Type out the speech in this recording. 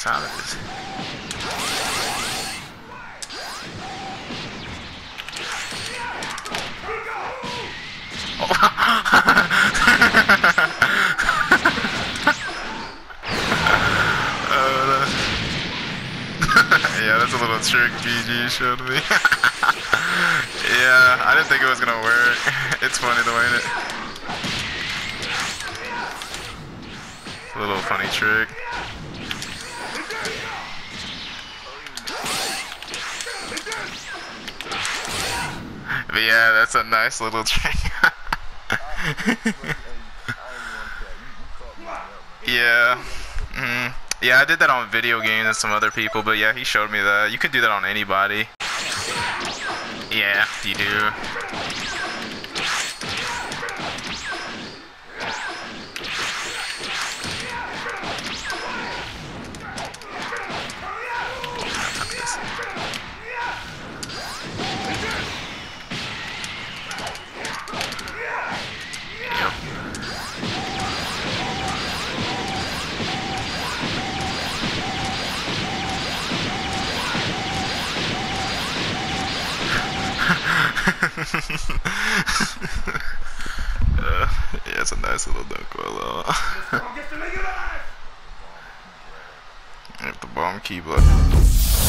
sound of this. Yeah, that's a little trick PG showed me. Yeah, I didn't think it was gonna work. It's funny though, ain't it? A little funny trick. But yeah, that's a nice little trick. Yeah. Yeah, I did that on video games and some other people, but yeah, he showed me that. You can do that on anybody. Yeah, you do. Yeah, it's a nice little dunk well. If the bomb key button.